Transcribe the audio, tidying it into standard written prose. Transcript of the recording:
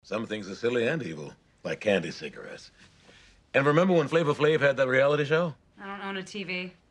Some things are silly and evil, like candy cigarettes. And remember when Flavor Flav had that reality show? I don't own a TV.